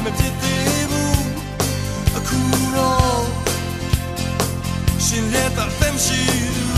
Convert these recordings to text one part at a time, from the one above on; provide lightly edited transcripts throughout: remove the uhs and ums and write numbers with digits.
မဖြစ်သေးဘူးအခုတော့ရှင်လက်သာသမ်းရှိ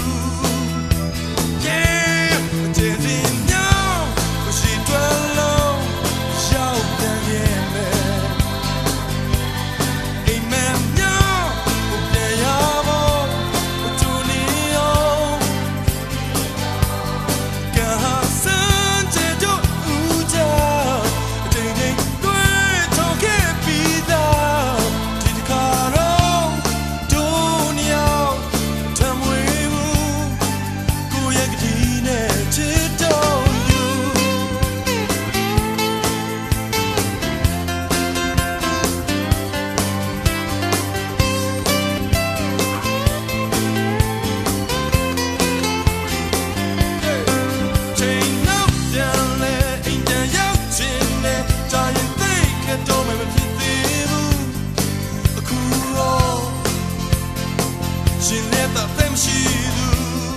ရှင်လက်သာသမ်းရှိသူ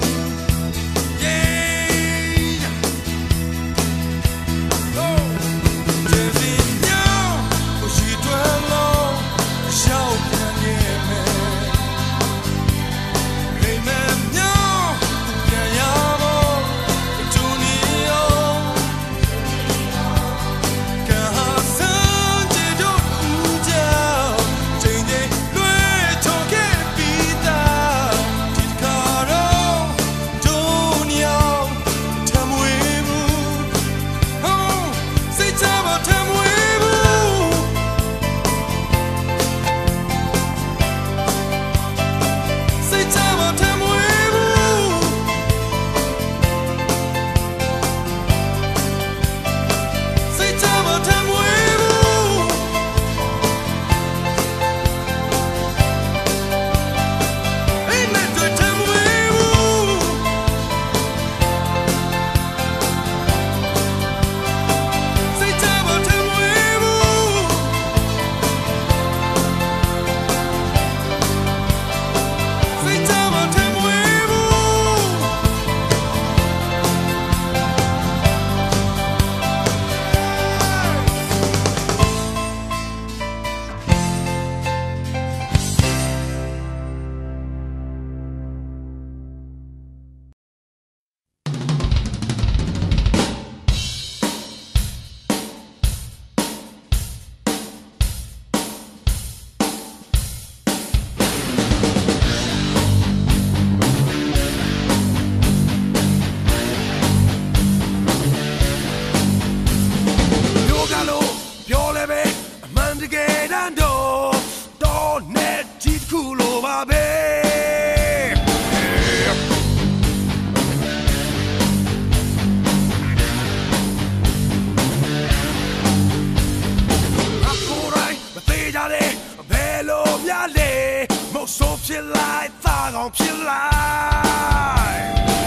ဆိုဖြစ်လိုက်သားကောင်ဖြစ်လိုက်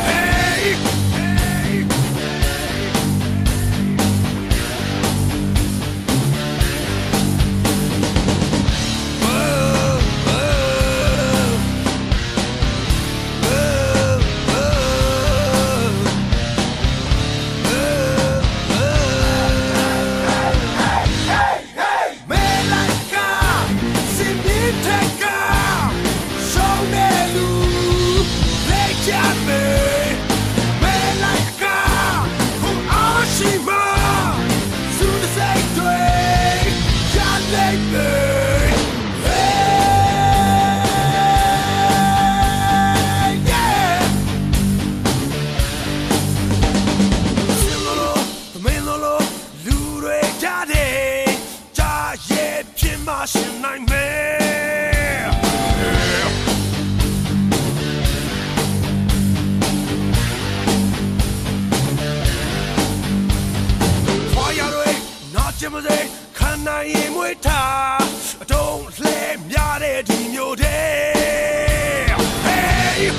ခံနိုင်ရင်မွေးထားအတုံးလှဲများတဲ့ဒီမျိုးတဲ့ Hey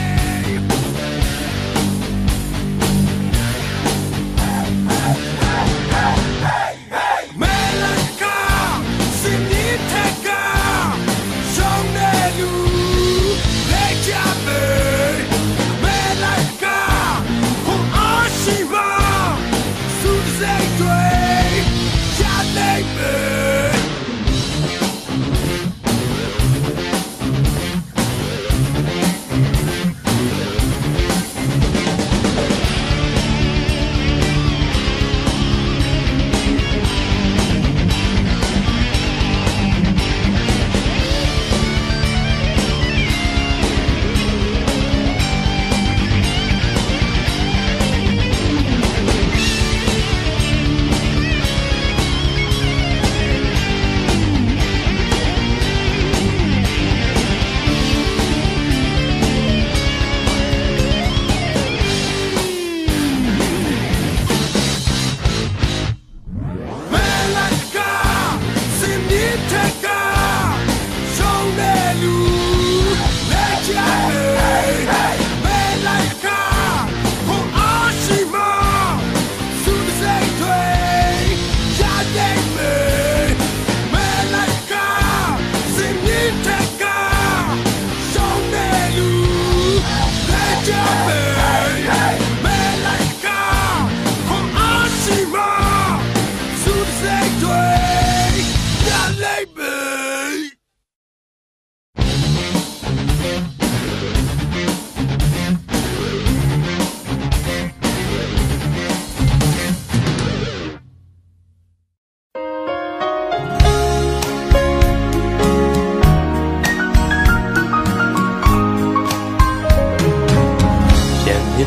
Melaka Siniteka Sonelu Lejabe Melaka Hu Ashiva Sudzeitwe Baby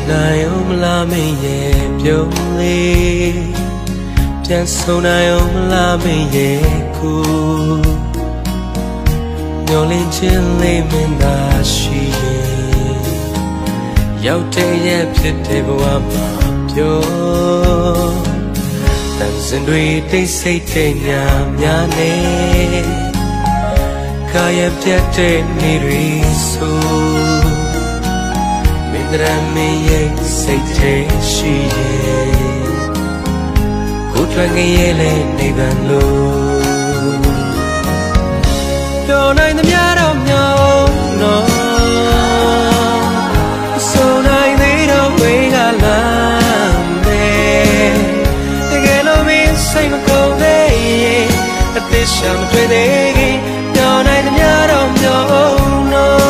နိုင်အောင်မလားမင်းရဲ့ပြုံးလေးပြန်ဆုံနိုင်အောင်မလားမင်းရဲ့ကိုမျောလင်းခြင်းလေးမင်းသာရှိရင်ရောက်တဲ့ရဲ့ဖြစ်တဲ့ဘဝမှာပြောတန်စင်တွေတိတ်ဆိတ်တဲ့ညများနဲ့ကာယပြတ်တဲ့နေ့တွေဆိုမင်းတို့မင်းရဲ့စိတ်ထဲရှိရဲ့ကိုယ်ထွက်ငရဲ့လေနေဗန်လို့ပြောနိုင်သမျှတော့မြောင်းတော့ဆိုနိုင်သေးတော့ဝေးကလာမယ်တကယ်လို့မင်းစိတ်မကုန်သေးရင်အသက်ရှာမတွေ့သေးခင်ပြောနိုင်သမျှတော့မြောင်းတော့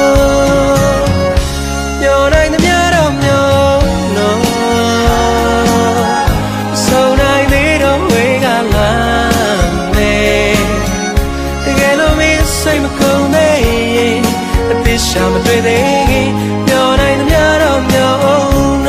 ပြောနိုင်သမျှတော့မြောင်းတော့ဆိုနိုင်သေးတော့ဝေးကလာမယ်တကယ်လို့မင်းစိတ်မကုန်သေးရင်အသက်ရှာမတွေ့သေးခင်ပြောနိုင်သမျှတော့မြောင်းတော့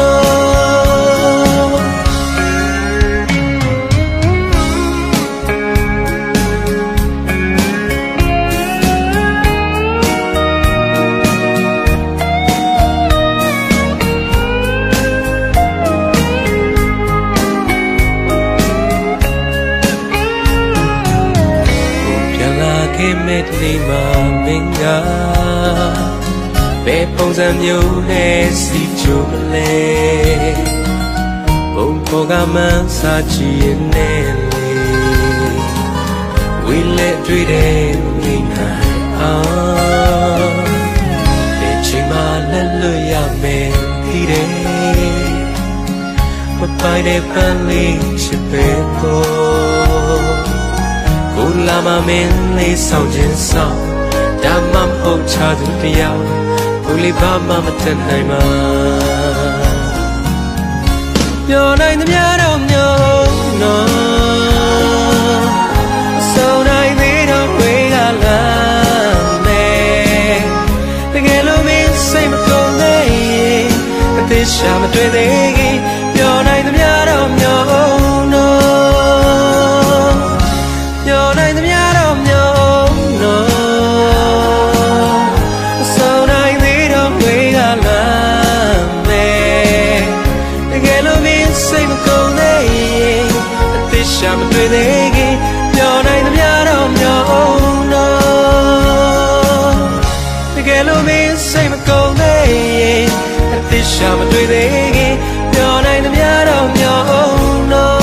မဲ့ဒီမှာမင်းကဘယ်ပုံစံမျိုးနဲ့စီချိုမလဲဘုံပေါ်ကမှန်းစာကြည့်ရနဲ့လေဝီလက်တွေ့တဲ့မိနိုင်အောင်ဒီချိန်မှလက်လွတ်ရမယ်ဒီတဲ့မပိုင်တဲ့ပန်းလေးချစ်ပဲကိုကိုလာမမင်းလေးဆောင်ခြင်းဆောင်ဒါမှမဟုတ်ချသူတယောက်ကိုလေးဘာမှမတတ်နိုင်မှာပြောနိုင်သမျှတော့မြောင်းတော့ဆိုနိုင်သေးတော့ဝေးကလာမယ်တကယ်လို့မင်းစိတ်မကုန်သေးရင်အသက်ရှာမတွေ့သေးခင်ပြောနိုင်သမျှတော့မြောင်းတော့ပြောနိုင်သမျှတော့မြောင်းတော့ဆိုနိုင်သေးတော့ဝေးကလာမယ်တကယ်လို့မင်းစိတ်မကုန်သေးရင်အသက်ရှာမတွေ့သေးခင်ပြောနိုင်သမျှတော့မြောင်းတော့တကယ်လို့မင်းစိတ်မကုန်သေးရင်အသက်ရှာမတွေ့သေးခင်ပြောနိုင်သမျှတော့မြောင်းတော့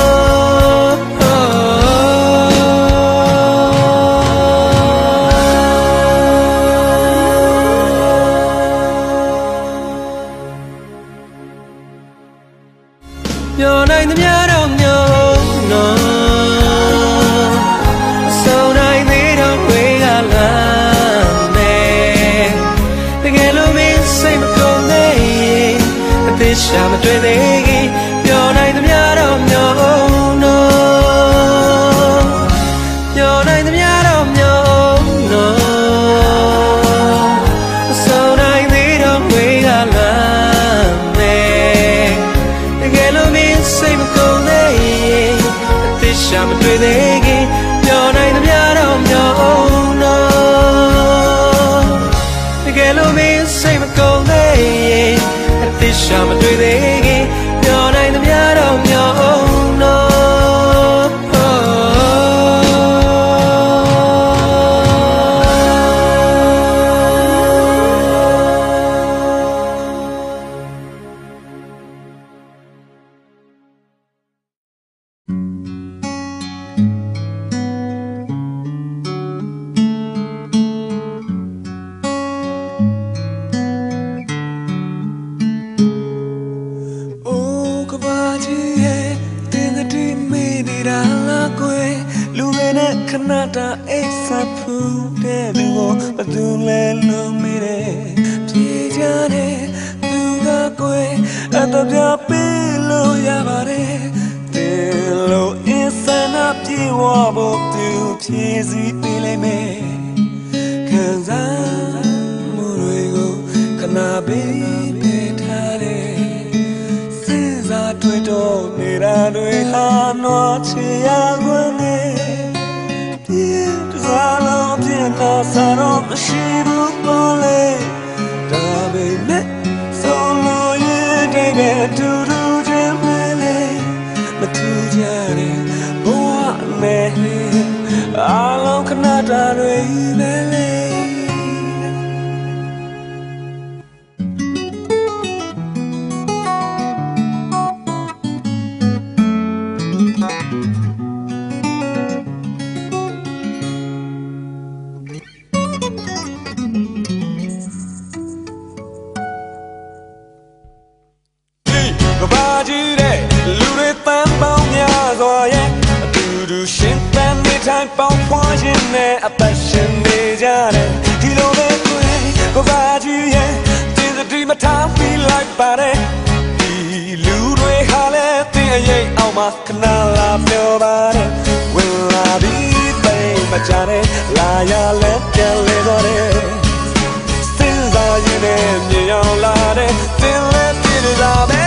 ပြောနိုင်သမျှတော့မြောင်းတော့ဆိုနိုင်သေးတော့ဝေးကလာမယ်တကယ်လို့မင်းစိတ်မကုန်သေးရင်အသက်ရှာမတွေ့သေးခင်ပြောနိုင်သမျှတော့မြောင်းတော့ပြောနိုင်သမျှတော့မြောင်းတော့ဆိုနိုင်သေးတော့ဝေးကလာမယ်တကယ်လို့မင်းစိတ်မကုန်သေးရင်အသက်ရှာမတွေ့သေးခင်ပြောနိုင်သမျှတော့မြောင်းတော့တကယ်လို့မင်းစိတ်မကုန်သေးရင်အသက်ရှာမတွေ့သေးခင်ပြောနိုင်သမျှတော့မြောင်းတော့ခဏတာအိပ်စဖူးတဲ့သူကိုဘသူလဲလို့မေးတယ်ပြေကြတယ်သူကကိုယ်အတော့ပြပေးလို့ရပါတယ်တယ်လို့အင်းစနာပြေဝဖို့သူဖြည့်စည်းပေးလိုက်မယ်ခံစားမှုတွေကိုခဏပေးထားတယ်တွေ့တော့နေတာတွေဟာနွားချရခွင့်နဲ့ပြေတစားလုံးပြင်းလာစားတော့မရှိဘူးပေါ်လေဒါပေမဲ့ဆုံးလို့ရဲ့တိတ်ပဲတူတူချင်းပဲလေမထူးကြတဲ့ဘဝနဲ့အားလုံးခဏတာတွေပဲလေကဘာကြီးတဲ့လူတွေတန်းပေါင်းများစွာရဲ့အတူတူရှင်သန်နေတိုင်းပေါင်းဖွားခြင်းနဲ့အသက်ရှင်နေကြတဲ့ဒီလိုပဲတွေ့ကဘာကြီးရဲ့တင်စတီမထားပြီးလိုက်ပါတယ်ဒီလူတွေဟာလည်းတင်အရေးအောင်မှခဏလာပြောပါတယ်ဝင်လာပြီးသိမကြတဲ့လာရလဲပြန်လေတော့တယ်စဉ်းစားရင်းနဲ့မြင်ရောက်လာတဲ့တင်လဲပြည့်လာပဲ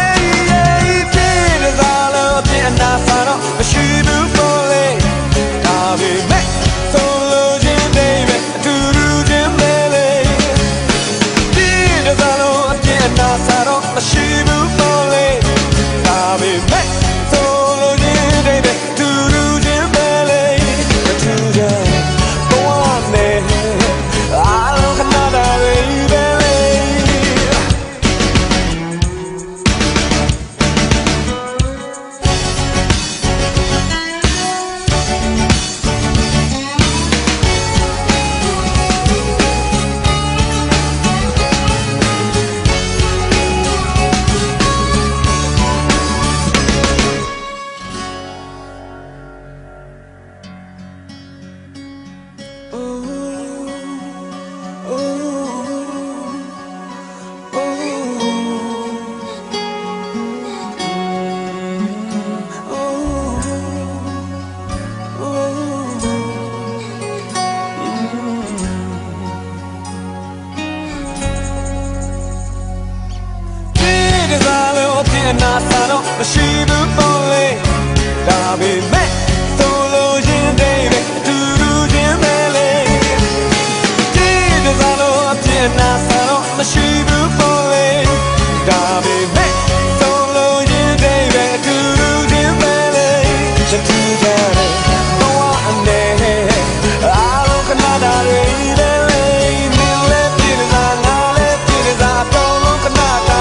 နာစာတော့မရှိဘူးပေါ်လေဒါပေမဲ့ဆုံးလို့ချင်းနေပဲအတူတူချင်းပဲလေဒီတစားလုံးအပြည့်နာစာတော့မရှိဘူးပေါ်လေဒါပေမဲ့ဆုံးလို့ချင်းနေပဲအတူတူချင်းပဲလေအထူးကြဘဝနဲ့အားလုံးခဏတာတွေပဲလေနာစာတော့မရှိဘူးပေါ်လေဒါပေမဲ့သုံးလို့ရင်တွေပဲအတူတူချင်းပဲလေဒီတစားလုံးအပြည့်နာစာတော့မရှိဘူးပေါ်လေဒါပေမဲ့သုံးလို့ရင်တွေပဲအတူတူချင်းပဲလေချက်တူကြတယ်ဘဝအနေအားလုံးခဏတာတွေပဲလေမင်းလည်းပြည့်စားငါလည်းပြည့်စားအတော်လုံးခဏတာ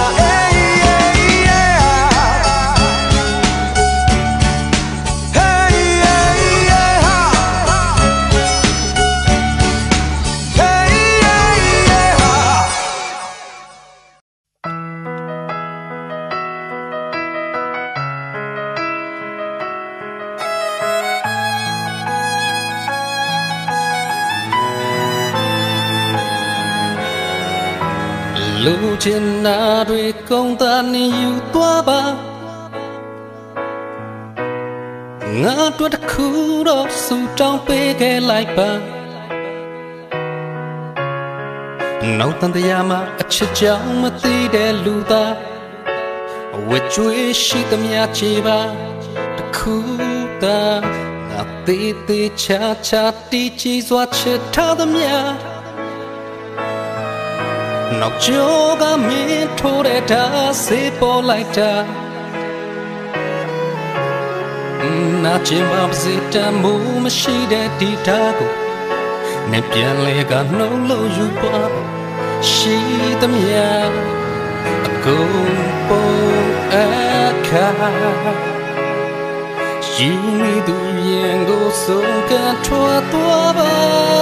လူချင်နာတွေကုန်တာနေယူသွားပါငါတို့တစ်ခုတော့စူတောင်းပေးခဲ့လိုက်ပါနောက်တန်တရားမှာအချစ်ကြောင့်မသိတဲ့လူသားဝစ်ကြွေးရှိသမျှချေပါတစ်ခုသာငါသေးသေးချာချာတီးကြည်စွာချစ်ထားသမျှနောက်ကျော်ကမင်းထိုးတဲ့ဓာတ်စေးပေါ်လိုက်တာနာကျင်ပါစေတမှုမရှိတဲ့ဒီဓာတ်ကိုနဲ့ပြန်လဲကနှုတ်လို့ယူပါရှိသမျှအကုန်ပေါ်အခါရှိနေသူရင်ကိုဆုံးကထွက်သွားပါ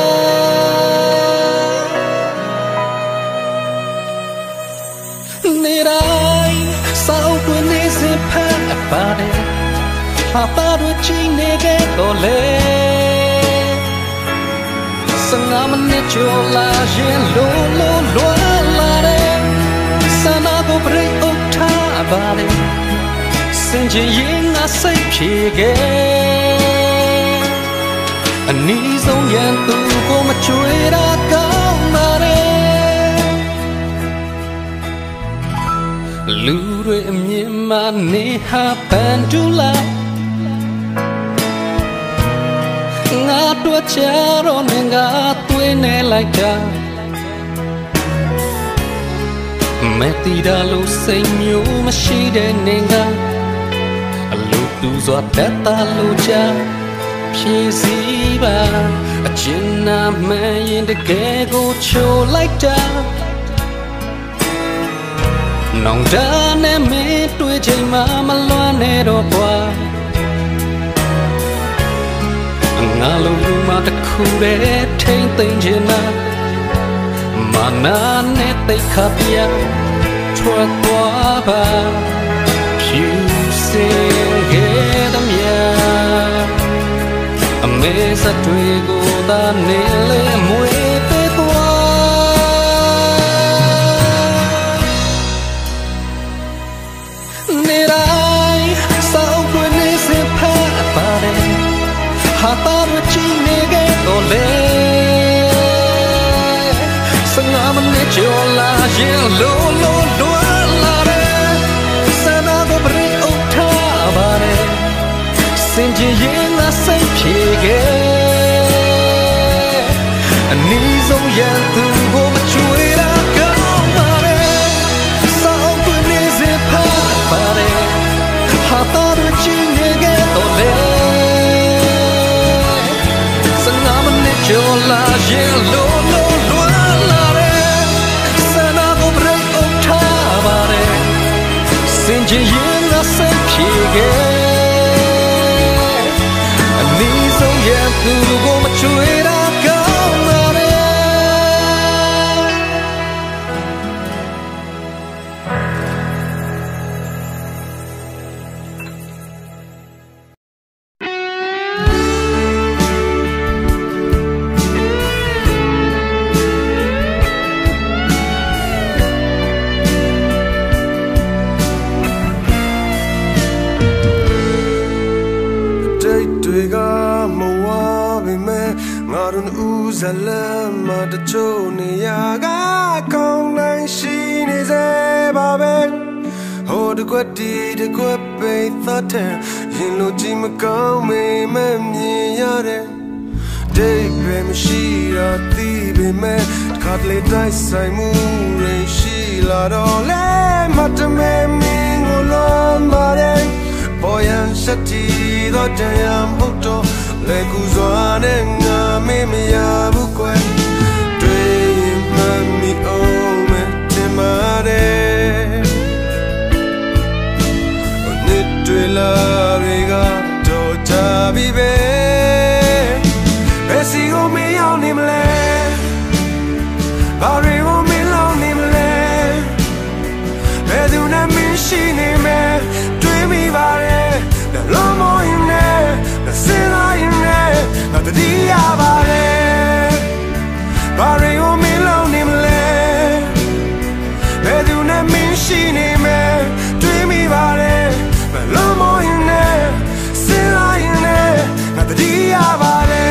နေတိုင်းစောက်တွင်နေစဖန်အပါတယ်ဟာပါတို့ချင်းနေခဲ့တော့လေ15မိနစ်ကျော်လာရင်လိုလွာလာတယ်ဆန္ဒကိုပြို့ထားပါတယ်စင်ချင်ရင်ငါစိတ်ဖြေခဲ့အနည်းဆုံးရန်သူကိုမချွေတာကောင်းပါတယ် Lure mima neha pendula Nga tua charo nenga tuene laika Metida lo senyo mashide nenga Lo tu zwa teta lo cha Piesiba Achina mayin de gego cho laika Nong da ne me tui chai ma loa ne ro kwa Nga lo lu ma ta khu de thein tin chin na Ma na ne tai kha pia chua kwa ba Phu sing ge da mya A me sa tui go da ne le mwe te kwa Hata chine ge ole Sanga mane chola yin lo lo lo la re Sana go bre ota ba re Sinji yin na sai phie ge Ani song yan tu go ma chui ra kaung ba re Sao ku ne se pha ba re Hata chine ge ole Chola yin lo lo lo la re Sana go break ota ba re Sinji yin na sai phie ge Ani song yan tu go ma chui ra kaung ba re Zalama da chone ya ga kong nai shi ne ze ba be ho de kwa di de kwa pe tha the yin lo ji ma kaung me ma myin ya de dai be ma shi ra ti be me khat le dai sai mu re shi la do le ma ta me min go lo ma de bo yan sha ti do ta yam ho to Le kuzwa ne nga me me ya bu kwe Dwe ma mi o me te ma de O ne dwe la re ga do cha bi be Be si go me yao ni me le Ba re go me lao ni me le Be du na min shi ni me Dwe mi ba re Da lo mo yin ne Da se la yin Na te dia vale Pare o mi lo ni mle Vedi una minshini me Tui mi vale Me lo mo ine Se la ine Na te dia vale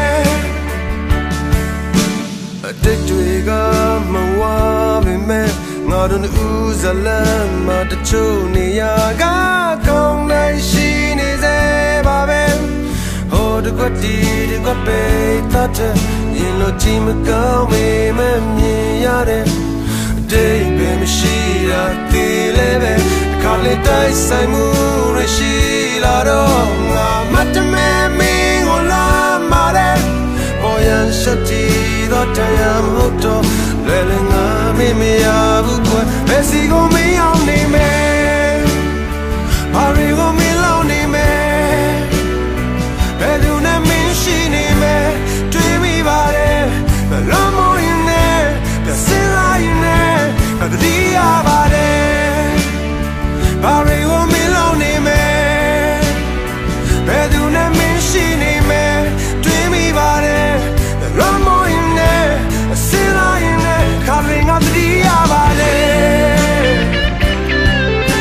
Dik tui ga ma wa mi me Nga dun uza la ma te chu ni ya ga Kong nai shi ni ze ba ben De kwa di de kwa pe ta te yin lo ji ma kaung me ma myin ya de dai be ma shi ra ti le be ka le dai sai mu re shi la do nga ma ta me min go la ma de bo yan sha ti do ta yam ho to le le nga me me ya bu kwa be si go me yaung ni me pa re go me lao ni me Vedo una minshini me Tui mi vale Me lo mo ine Da se la ine Da dia vale Pare o mi lo ni me Vedo una minshini me Tui mi vale Me lo mo ine Da se la ine Carringa da dia vale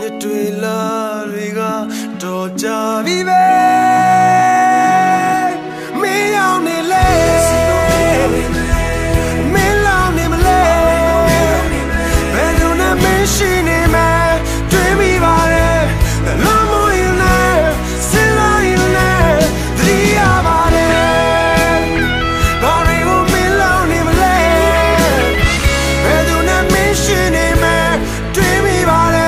Nitwila riga doja vive me on the lane me long in the lane when you na machine man dream me bare no more you know still you know the abade bari wo me long in the lane when you na machine man dream me bare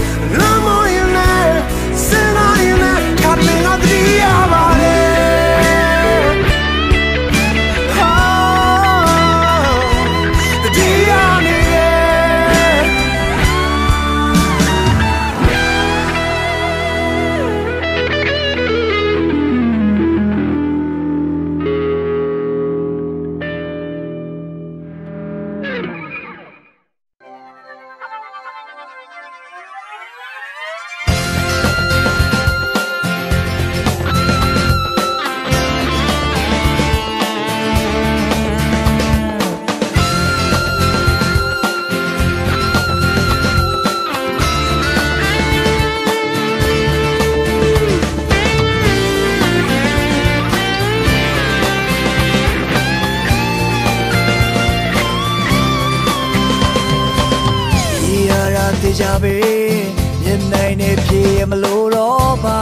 Jabe, yenai ne pie maloro ba.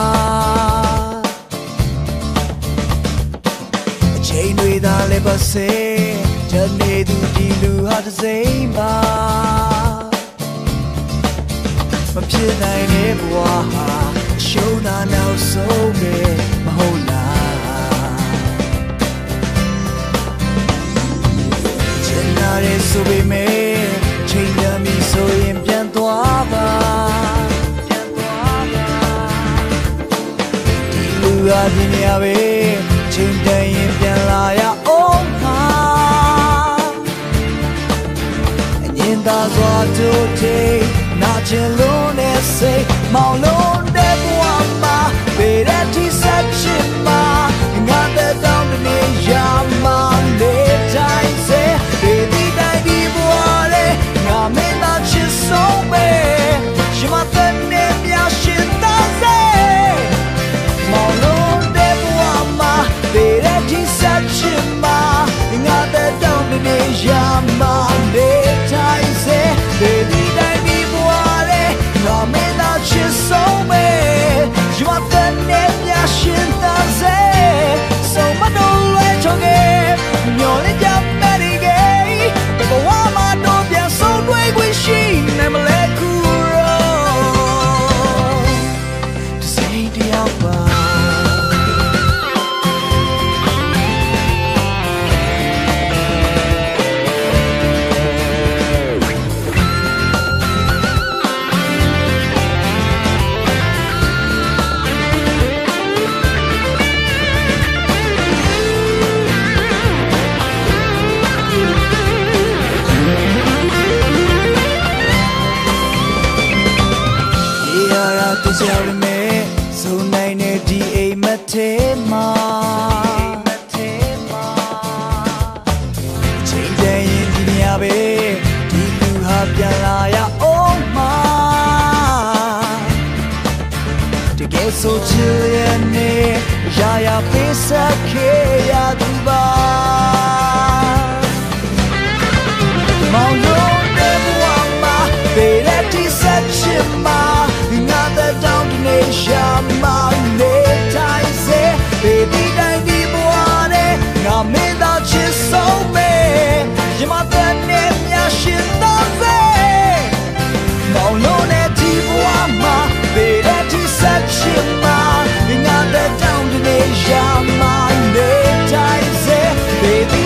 Chain with a lever say, Jane do dilu hard to say ba. My pie ne boa, show na now so me, my whole life. Jenare so be me, chain me so in pian. Dunia be cinta yang pian layak omah. Nyinta suatu day nak celon esay mau lon debuan ma beda di secima ngada down ni jama letai se bedi dai di buale ngamena chisome shima tenne mya shinta se mau lon debuan ma beda di secima ngada down ni jama letai se bedi dai di buale ngamena chisome shima tenne mya shinta se so madole choge nyole jamari ge bebo wa ma do pian so dwai kwi shi ne ma le ku ro to say the alba Jari me so nai ne di a mate ma chain day in dunia be di lu ha pian la ya oh ma to get so chill ne ya pe sa ke ya du ba mau lo de bua ma be la ti sa chima down to nation my time say baby dai di buane na me da chi so me yima tane mya shin da se mau lo ne di buama baby ti sa chi ma na the down to nation my time say baby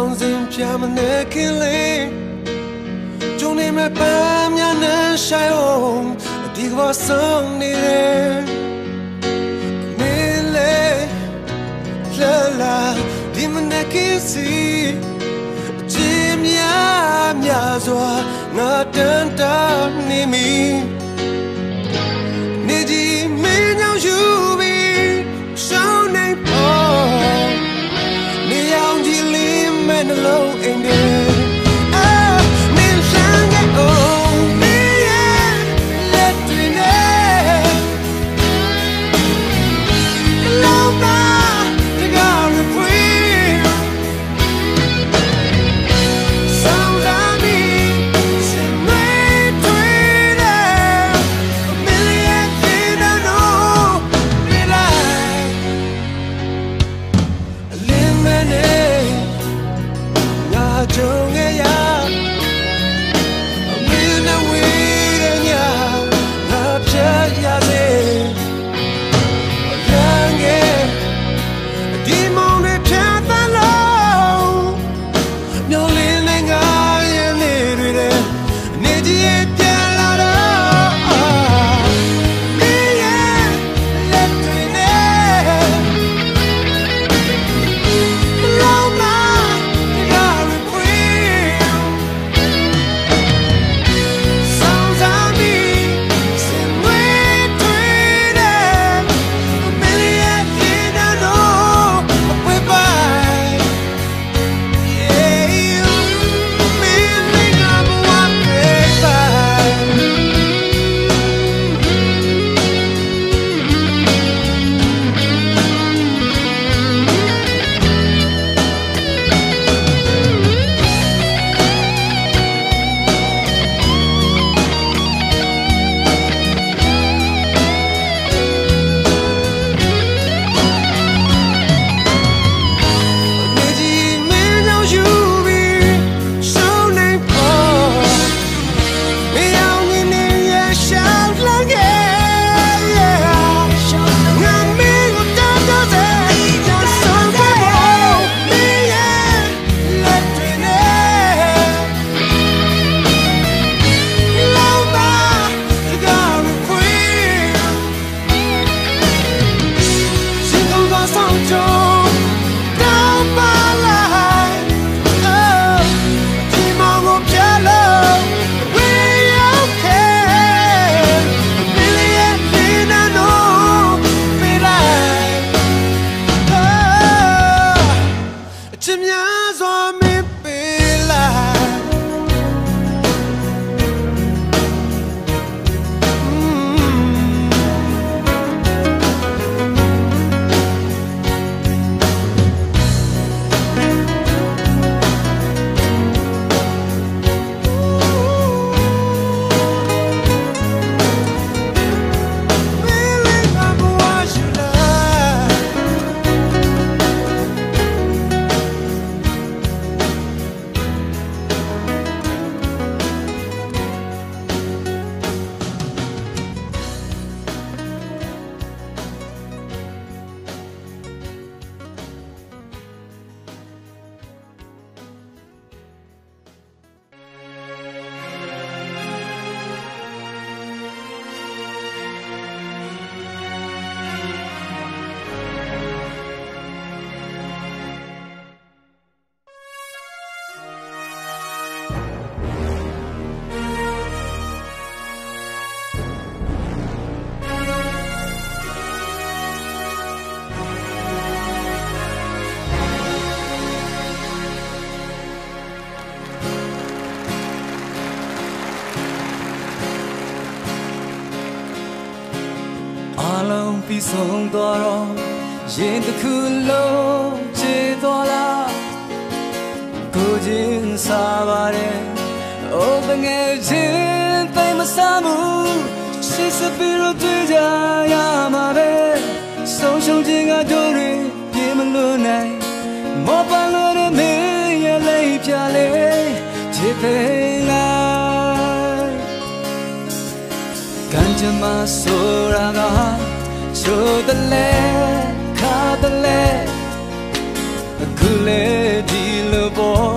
Long sim piam nekile Jone me pam ya na shai om Di wa song ni re Mele la la di manekisi Jim ya mya zwa na tan ta ni mi Ni ji me nyao yu bi shao nei po Ni yang ji lim men lo in there Along be song doro yin the kulo je dola kujin sabare o bange jin tai masamu shi sapiro tuja ya ma be song shong jin ga dori yin ma lu nai mo pa lo de me ya lai pya le je pe la Kanjama soraga chodale kadale kule di lobo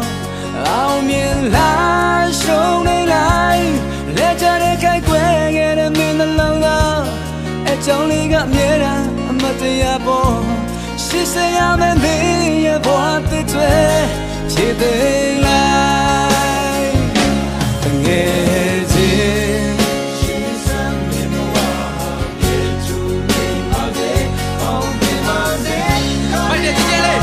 she say I'm a me a boy the way she they lie ngezi she send me more get to me my day on me my day my day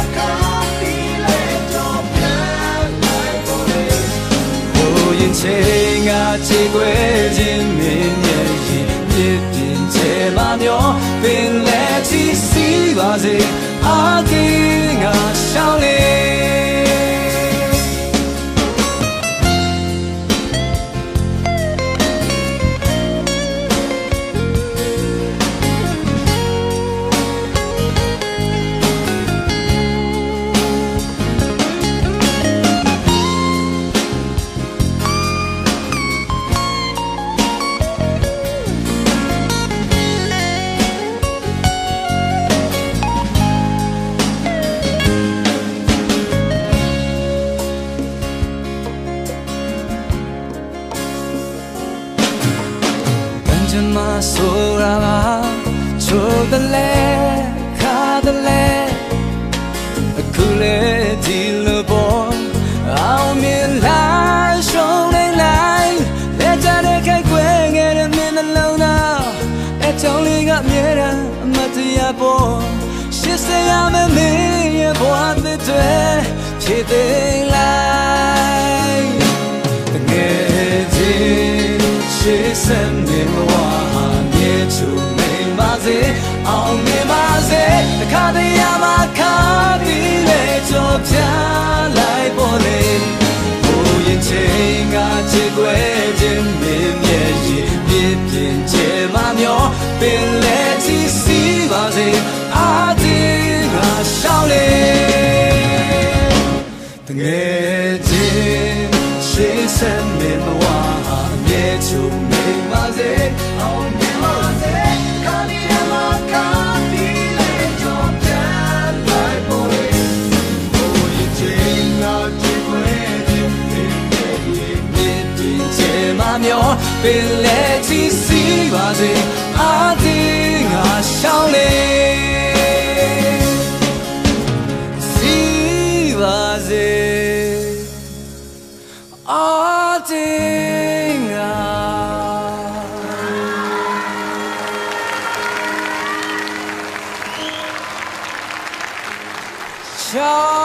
인생 같이 괴진 민예이 예빈 제마며 빈레지 시바지 아기가 샤올리 소라가 조달래 가달래 그래 딜러본 아우면 날 쇼레 라이 내 자네 갈괭이를 믿는로나 애정리가 미라 마트야 보 시세야면 미에 보안데 돼 피대 라이 내지 시세님과 to me maze on me maze kadiyama kadile chopya lai bole boyin chinga chigwe jin min ye yi pit pin che ma myo pin le chi si ba se a ti ga shao le nge jin she sen min wa ye to me maze on bên lẽ chỉ xí và gì á đi ngả sao lên xí và gì á đi ngả sao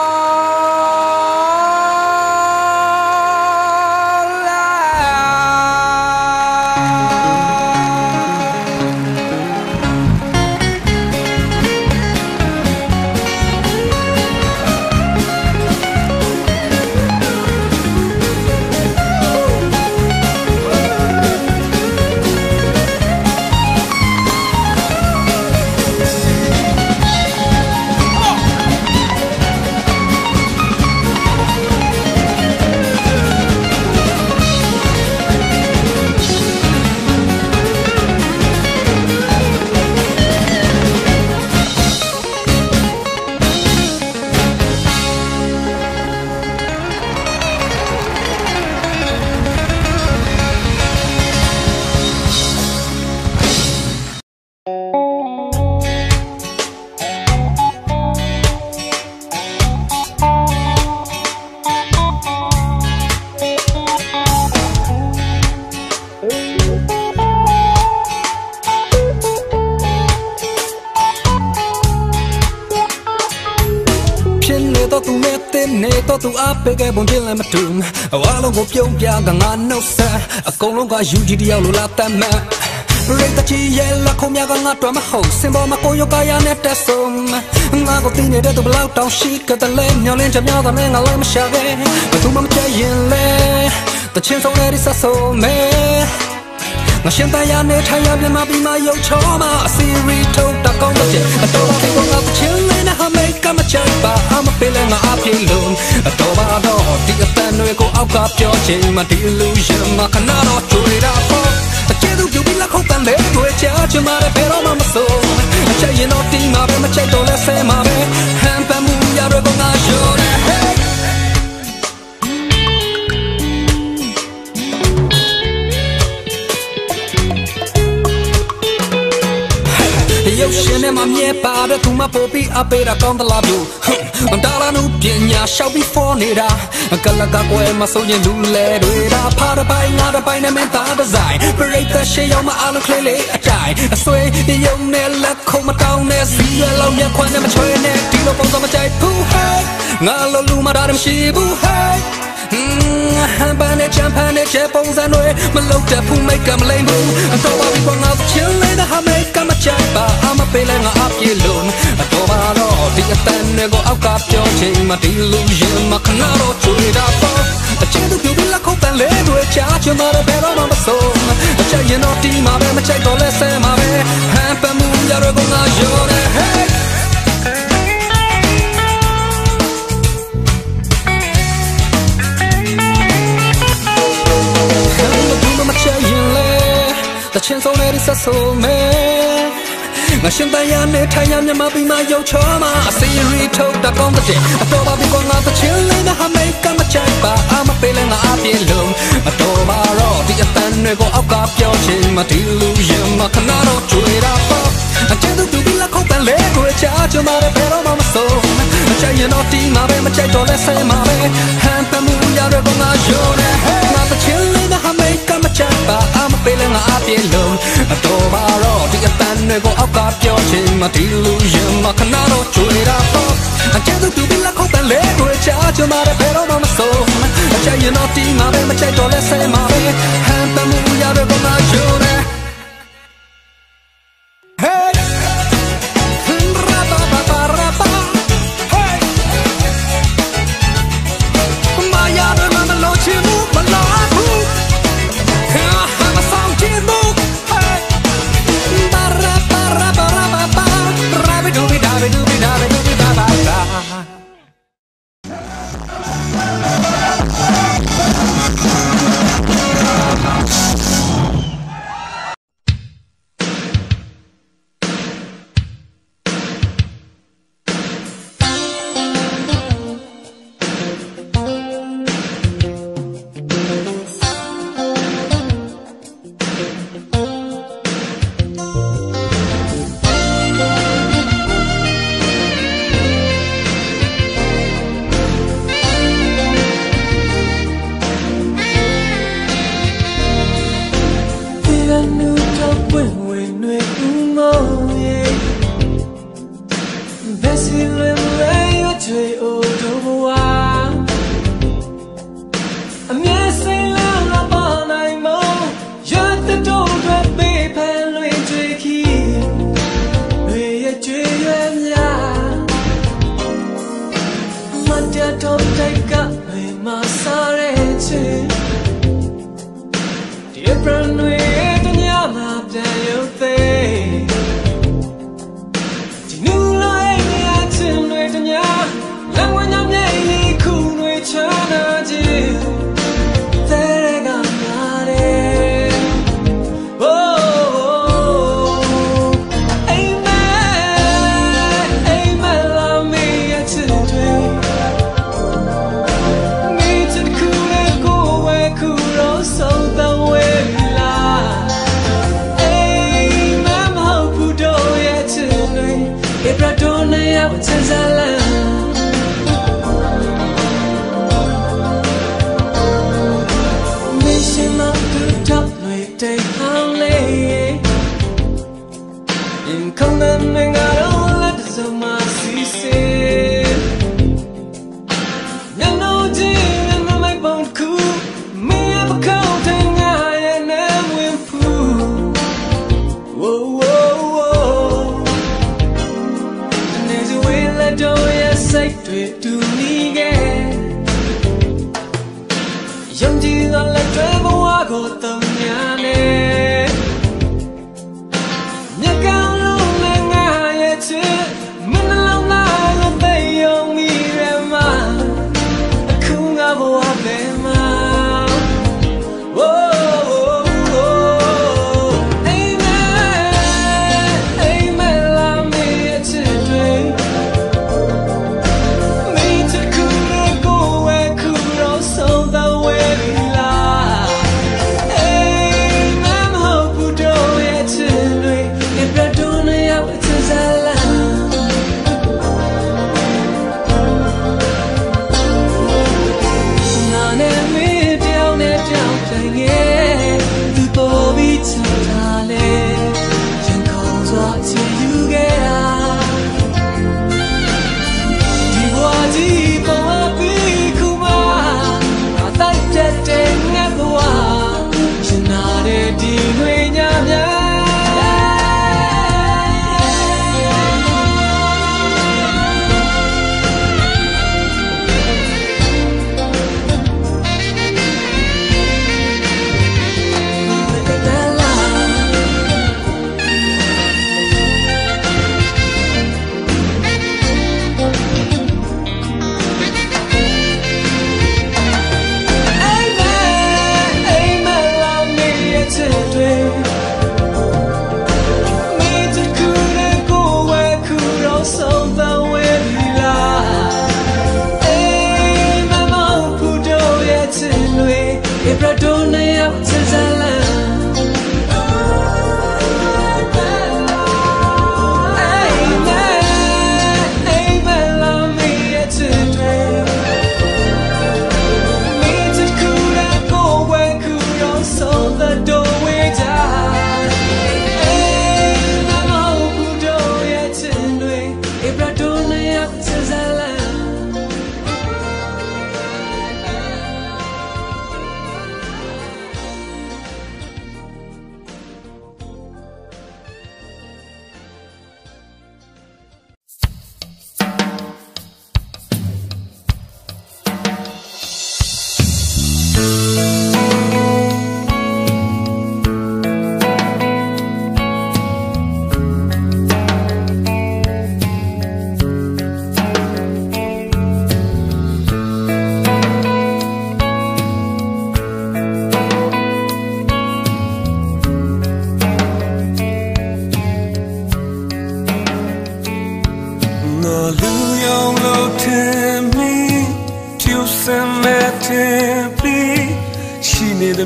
tu ape ke bon tin la matum awalo go pyong pya ga nga no sa akong long ka yuji di yaw lo la ta ma re ta chi ye la khom ya ga nga twa ma ho sin bo ma ko yo ka ya ne ta som nga ko tin ne de tu blau tao shi ka ta le nyaw len cham yaw ga ne nga le ma sha ge tu ma cha yin le ta chen so le ri sa so me nga shen ta ya ne tha ya bien ma bi ma yo cho ma siri to ta kong ta che to ke ko nga ta chen le na ha me ka ma cha ba I'm a feeling nga a phi lung to ba do ti a tan we ko out ka pyo chin ma ti illusion ma kana ro chui ra po ta che du yu bi la khong tan le twe cha che ma re pe ro ma ma so cha yin no ti ma be ma che to le se ma be han pa mu ya ro ko nga sho re yo shen ma mie ပါတဲ့သူမပို့ပြီးအပေးတာကောင်းသလားဘူးဒါလာနုပညာရှောက်ပြီးဖော်နေတာကလကကွယ်မဆုံးရင်လူလဲတွေဒါဖားတစ်ပိုင်းငါတစ်ပိုင်းနဲ့မင်းသားဒီဇိုင်းပရိသတ်ရှေ့ရောက်မှအားလုံးကလေးလေးအတိုင်းအဆွေရုံနဲ့လက်ခုံမတောင်းနဲ့စီရလောက်မျက်ခွန်းနဲ့မချွေနဲ့ဒီလိုပုံစံမကြိုက်ဘူးဟဲ့ငါလိုလူမတာမရှိဘူးဟဲ့ဘာနဲ့ချမ်းဖန်နဲ့ချေပုံစံတွေမလုပ်တဲ့ဖူးမိတ်ကမလိမ့်ဘူးတော့ပါပြီးပေါ်ငါချင်လေးတဲ့ဟာမိတ်ကမချမ်းပါအမပေးလဲငါအပြေလုံးတော့ပါတော့ဒီအတန်တွေကိုအောက်ကပြောချိန်မှဒီလူရင်မခဏတော့ချွေတာပေါ့အချင်းတို့ပြုလက်ခုပ်တန်လေးတွေချာချင်တော့ဘယ်တော့မှမဆုံးအချက်ရင်တော့ဒီမှာပဲမချိုက်တော့လဲဆဲမှာပဲဟန်ပမှုရတော့ငါရောတယ် hey the chance on it is a soul man ငါရှင်တန်ရနဲ့ထိုင်ရမြမပြီးမှရုပ်ချောမှာအစီရီထုတ်တာကောင်းတဲ့အတော်ပါပြီးကငါသချင်းလေးနဲ့ဟာမိတ်ကမချိုက်ပါအမပေးလဲငါအပြေလုံးအတော်ပါတော့ဒီအတန်တွေကိုအောက်ကပြောချင်းမဒီလူရင်မခဏတော့ကျွေတာပေါ့အကျဉ်းသူပြီးလက်ခုပ်တန်လေးကိုချာချင်ပါတယ်ဘယ်တော့မှမဆုံးအချိုင်ရင်တော့ဒီမှာပဲမချိုက်တော့လဲဆဲမှာပဲဟန်ပမှုရတော့ငါရောတယ်ငါသချင်းလေးနဲ့ဟာမိတ်ကမချိုက်ပါအမပေးလဲငါအပြေလုံးအတော်ပါတော့ဒီအတန်တွေကိုအောက်ကပြောချင်းမဒီလူရင်မခဏတော့ကျွေတာပေါ့အကျဉ်းသူပြီးလက်ခုပ်တန်လေးကိုချာချင်ပါတယ်ဘယ်တော့မှမဆုံးအချိုင်ရင်တော့ဒီမှာပဲမချိုက်တော့လဲဆဲမှာပဲဟန်ပမှုရတော့ငါရောတယ်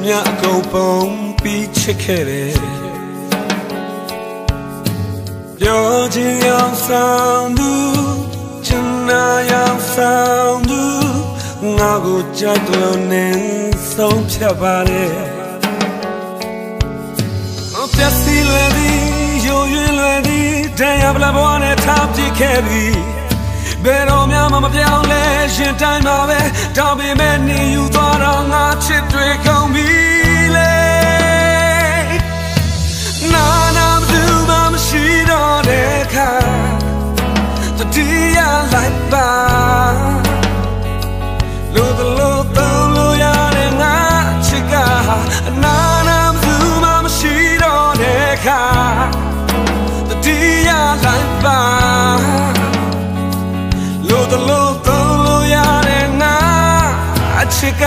မြအကုန်ပုံပြီးချစ်ခဲ့တယ်ပြောချင်ရောက်ဆောင်သူချင်နာရောက်ဆောင်သူငါကိုကြိုက်လို့နေဆုံးဖြတ်ပါတယ်ပြည့်စည်လွယ်သည်ရိုးရွင်လွယ်သည်တရားပလဘဝနဲ့ထားပြခဲ့ပြီဘယ်တော့မှမပြောင်းလဲရှင်တိုင်းမှာပဲတောင်းပေမဲ့နေယူသွားတော့ငါချစ်တွေကုန်ပြီလေနာနာသူမရှိတော့တဲ့ခါတတိယလိုက်ပါလို့သုံးလို့ရတဲ့ငါချစ်ကနာနာသူမရှိတော့တဲ့ခါတတိယလိုက်ပါလို့သုံးလို့ရတဲ့ငါချစ်က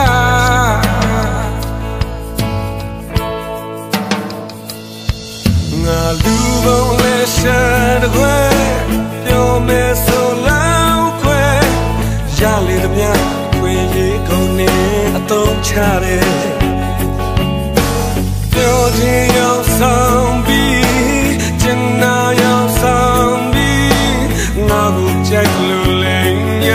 ငါလူပုံလေးရှာတဲ့ခွဲပြောမယ်ဆိုလောက်ခွဲရလေသမျှခွေလေးကုန်နေအသုံးချတယ်ပြောချင်ရောက်ဆောင်ပြီးချင်နာရောက်ဆောင်ပြီးငါကိုကြိုက်လို့လဲရ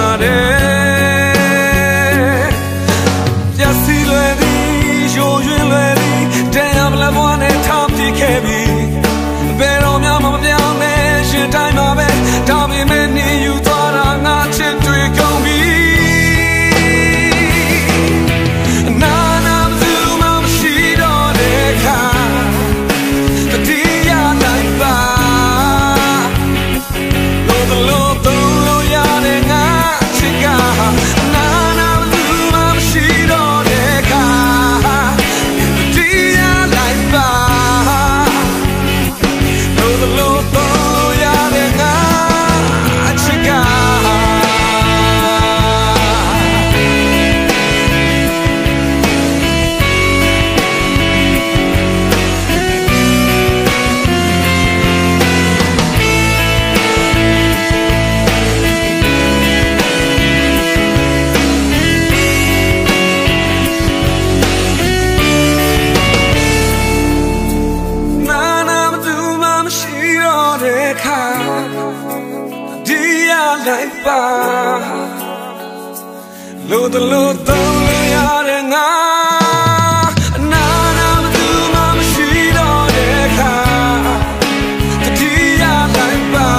ပါတယ်ပြည့်စည်လွယ်သည်ရိုးရွင်လွယ်သည်တရားပလဘဝနဲ့ထားပြခဲ့ပြီဘယ်တော့မှမပြောင်းလဲရှင်တိုင်းမှာပဲတောင်းပေမဲ့နေယူသွားတာငါချစ်တွေကုန်ပြီနာနာသူမရှိတော့တဲ့ခါတတိယလိုက်ပါလို့သုံးလို့ရတဲ့ငါချစ်ကနာနာသူမရှိတော့တဲ့ခါတတိယလိုက်ပါလို့သုံးရတဲ့ငါချစ်ကလိုက်ပါလို့သုံးလို့ရတဲ့ငါနာနာသူမရှိတော့တဲ့ခါတတိယလိုက်ပါ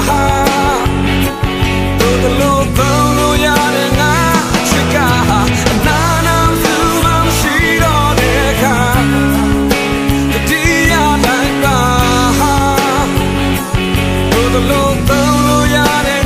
လို့သုံးလို့ရတဲ့ငါချစ်ကနာနာသူမရှိတော့တဲ့ခါတတိယလိုက်ပါလို့သုံးလို့ရတဲ့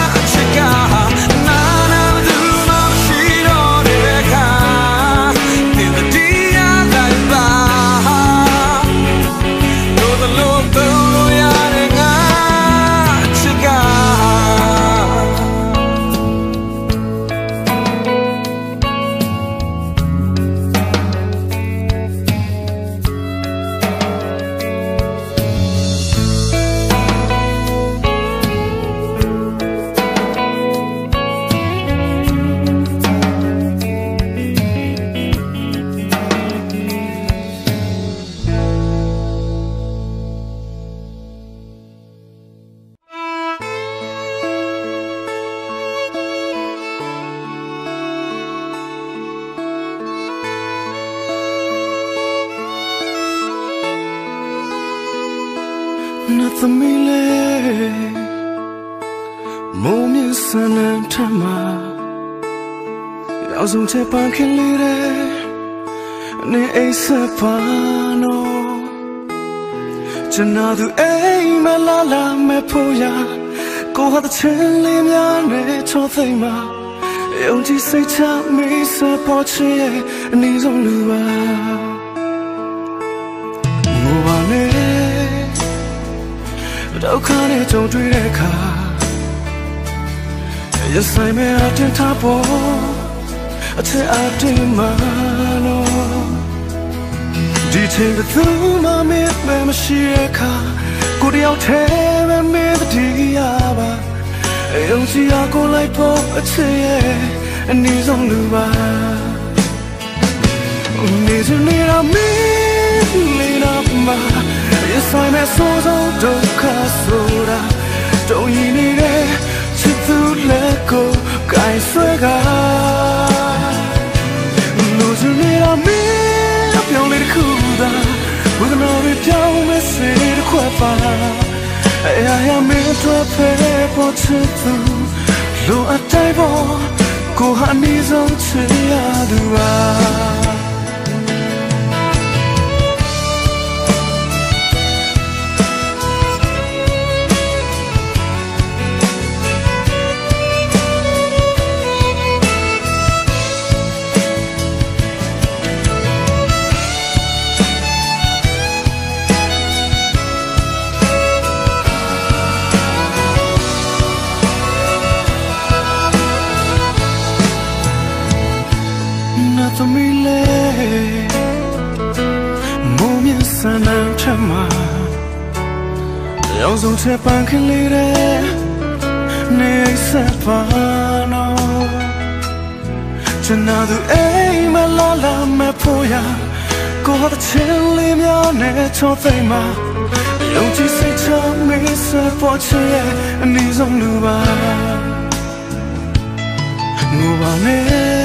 သမီးလေးမိုးမြဆန်းလန်းထမှာရောက်ဆုံးချက်ပန်းခင်လေးတဲ့နေအိမ်ဆက်ပါနော်ကျွန်တော်သူအိမ်မလာမဲ့ဖို့ရကိုဟာတဲ့ချင်းလေးများနဲ့ချောသိမ့်မှာယုံကြည်စိတ်ချမိစေပေါ်ချင်ရဲ့အနည်းဆုံးလူပါငိုပါနဲ့ဒုက္ခနဲ့ကြုံတွေ့တဲ့အခါရဆိုင်မဲ့အတင်ထားပေါ်အထက်အတင်မှာနော်ဒီချိန်ကသူမမေ့မရှိတဲ့အခါကိုတယောက်တည်းပဲမေ့တည်ရပါယုံကြည်အားကိုလိုက်ဖို့အချစ်ရဲ့အနည်းဆုံးလူပါ Need to need a million of my Yes, I'm a soul don't soda Don't you need it to let go Guy swagger Lose you need a million of your little cool With no return message to quaver I am into a paper to do Low at table Go honey's on to the other Yang sung che pan kin li de ne sa pa no chana du ai ma la la ma pho ya ko ha chin li mya ne cho thai ma yong chi sai cha me sa po che ye ani song lu ba nu ba ne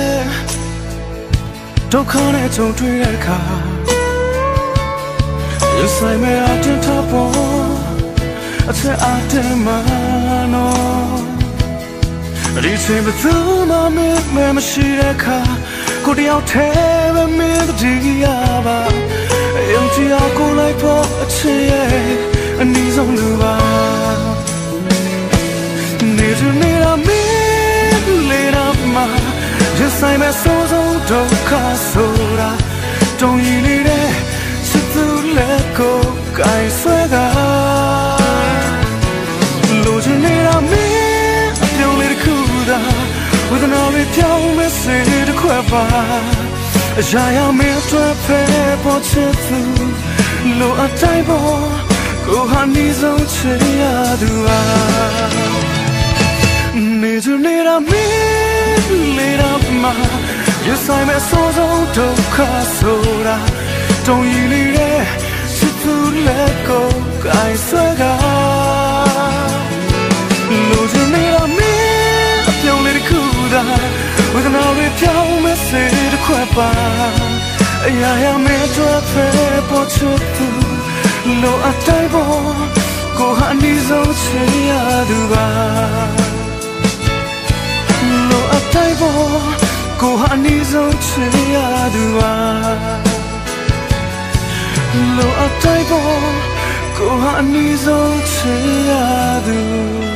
dou kha ne chong twi de kha you say me out in top I say I did man Reaching the through my me she a car Could you tell me the diaba Empty I go like for a chair And these on the bar Need to need a minute of my Just I'm a soul don't cast soda Don't you need it to let go Guy swagger Losing it on me, I feel a little cooler With an all return message to quaver A giant meal to a paper to Low a table, go honey's on Chia Dua Need to need a minute of my Yes, I'm a soul don't cast soda Don't you need it to let go Guy swagger Losing me on me, I feel a little cooler With an all return message to quaver I am into a paper to do Low a table, go honey's on Chia Dua Low a table, go honey's on Chia Dua Low a table, go honey's on Chia Dua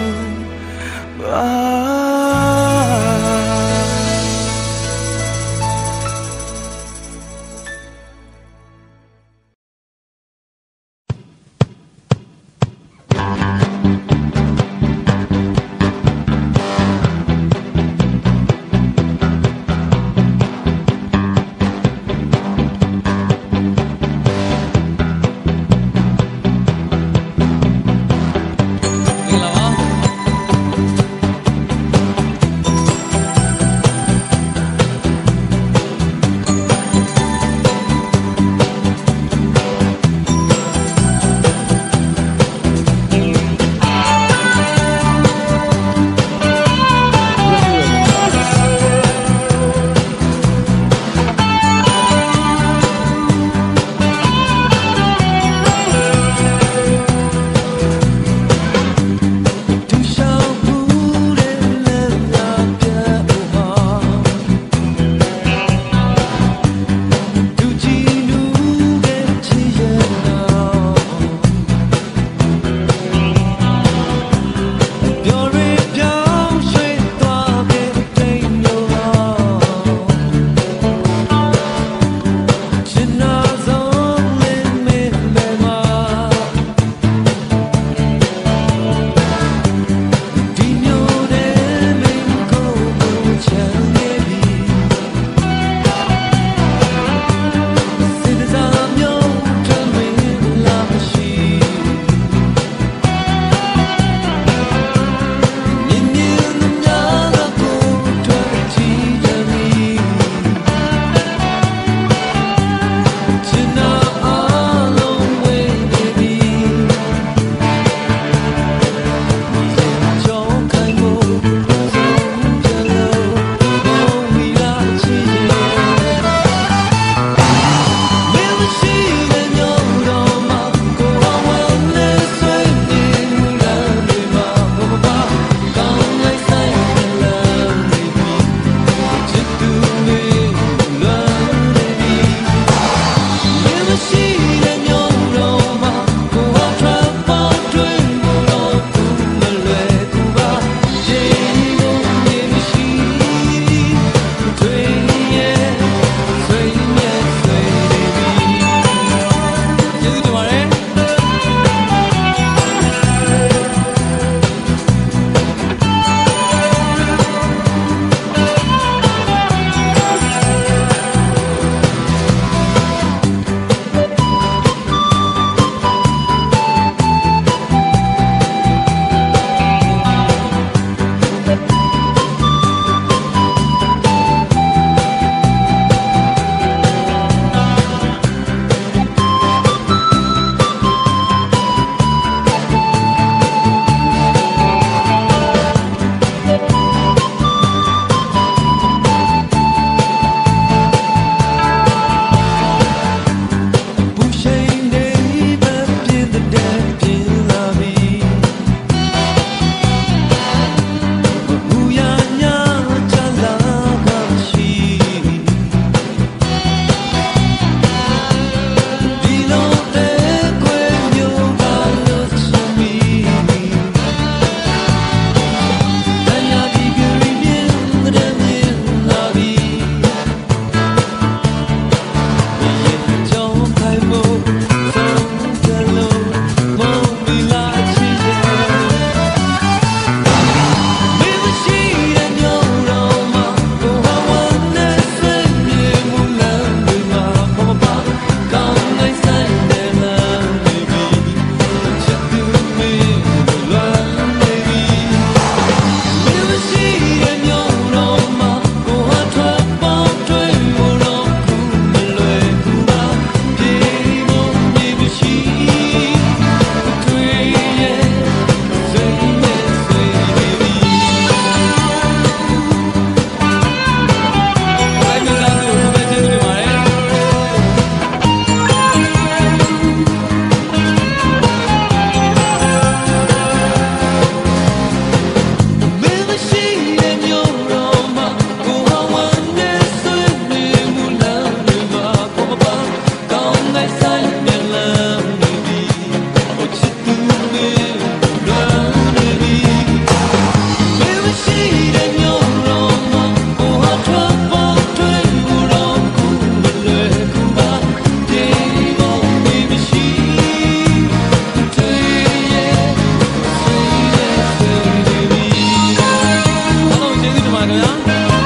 ပါခင်ဗျာ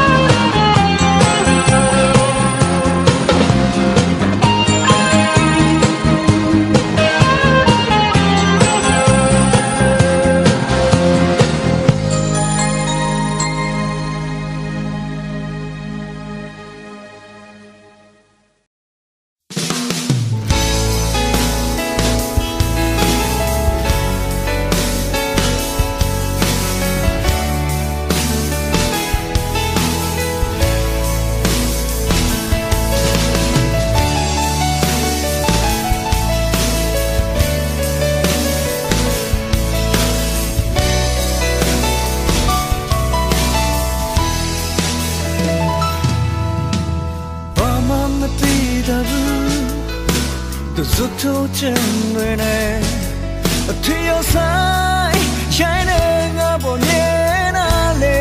Zut to chenwene Tiyo sai Shine nga bonyena le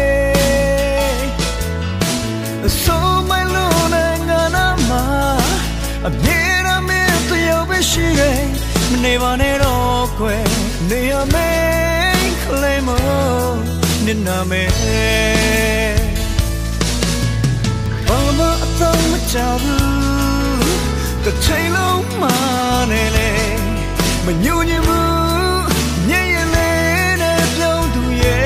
So my luna nga na ma Abira me tiyo bishire Mneva ne ro kwe Neya me Klemo Nina me Mama atang machabu The tailor manele, Manyunimu, Nyayele, don't do ye.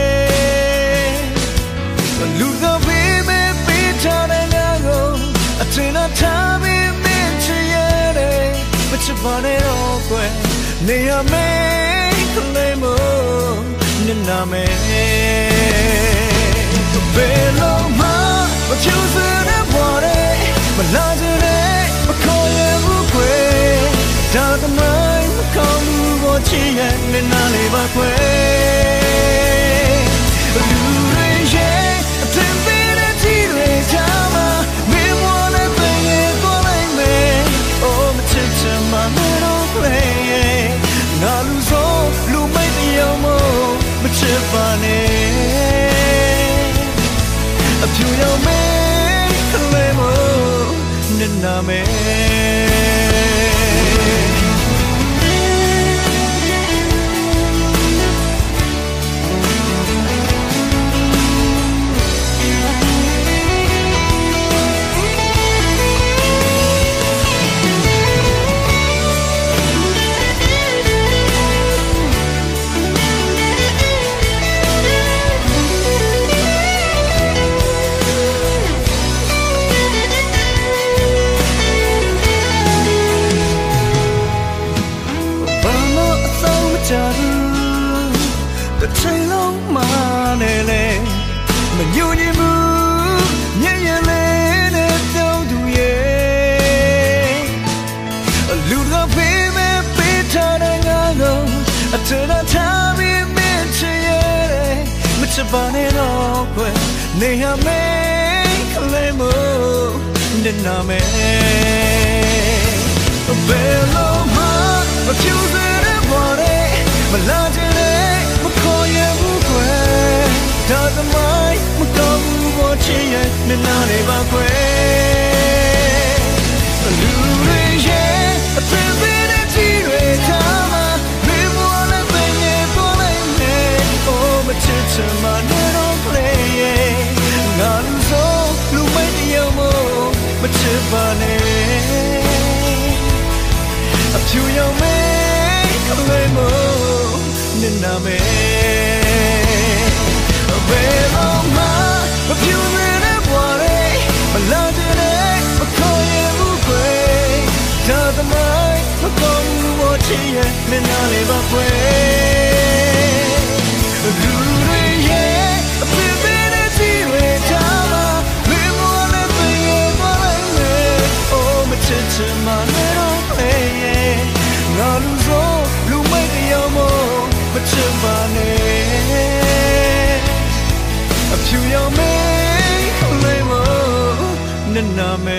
Luga baby, Peter and Ago, a tin of time in Minchiere, but you want it all quick. Near me, Lemo, Niname. Below ma, but you said it water, but not today. The mind come watching and then I live away. Lureje, a temperature jama, me wanna bring it for me. Oh, my chicken, my little play. Naluso, Lumay the Yomo, my chipane. A few young men, Lemo, Niname. The tail of manele, Manyunimu, Nyayele, don't do ye. A luga baby, Peter and Ago, a turn of time in Minchiere, which a bonnet awkward, Neha make Lemo, Diname. A bellow heart, a choosing a body, Malajere. Doesn't mind, my dog watching it, and not even quay. A lureje, a temperature jama, live on a thing for me. Oh, my chicken, my little play. Not so, Lumay the Yomo, my chipane. A few young men, Lemo, Niname. Beloma, a few minutes water, a lot of it, a coin away. Doesn't mind, a gun watching it, and I live away. A good year, a few minutes here, Tama, live on a thing for me. Oh, my chicken, my little play. Not so, blue make the yomo, but you're a few young men, Lemo, Niname.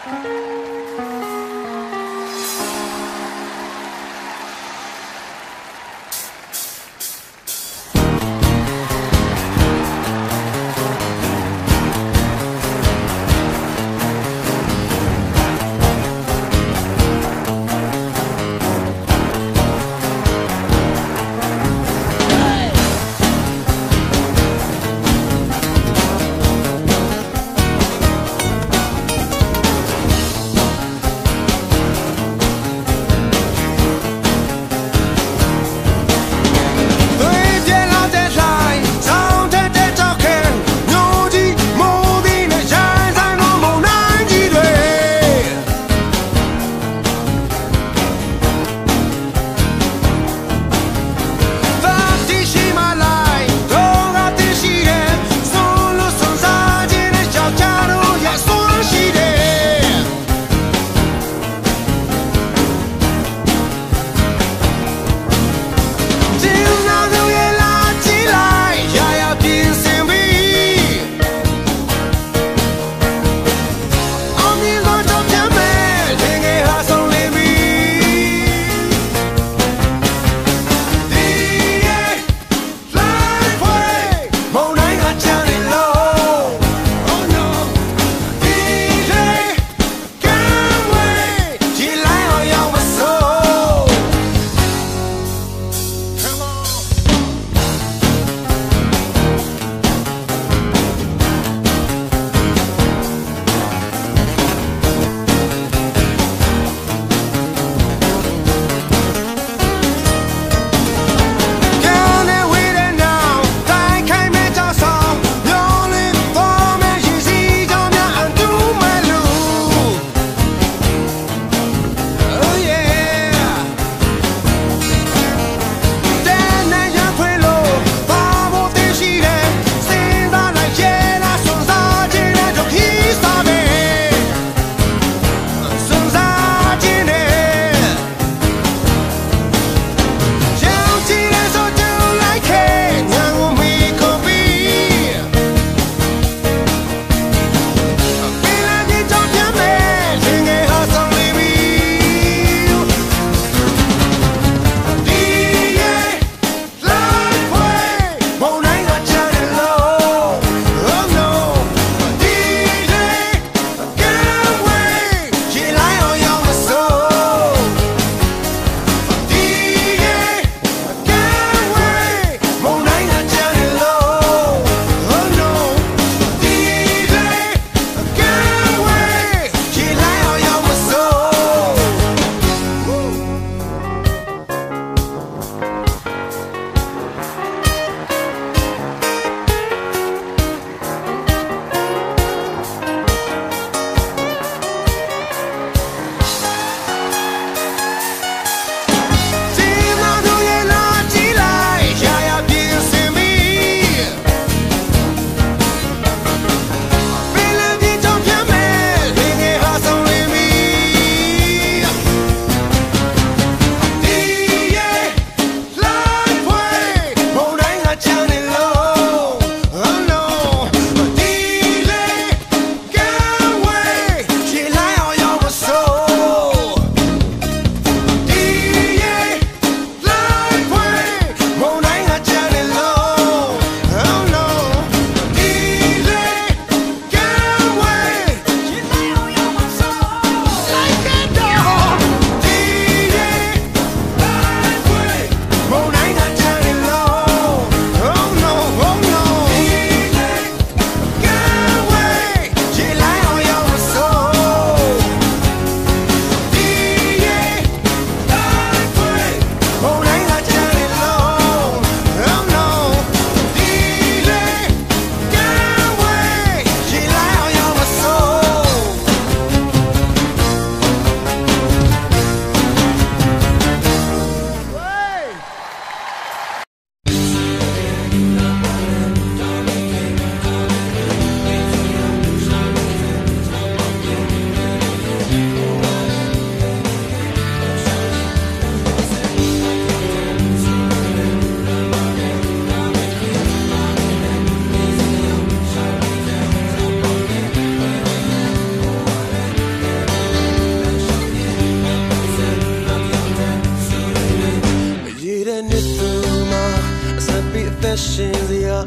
မ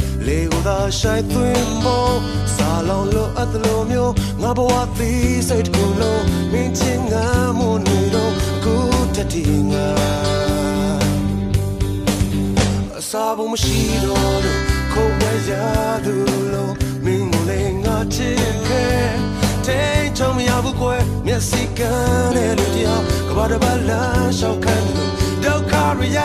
လေကိုသာရှိုက်သွင်းဖို့စာလောင်လို့အတလို့မျိုးငါဘဝသီးစိတ်ကိုလုံးမင်းချင်းငါမို့နေတော့အခုတတိငါအစာဘုံမရှိတော့လို့ခုတ်ရရသူလုံးမင်းကိုလည်းငါချစ်ခဲ့တဲ့ချုံမရဘူးကွယ်မျက်စိကန်းနဲ့လူတယောက်ကဘာတပတ်လမ်းလျှောက်ခံတယ်ဒုက္ခရရ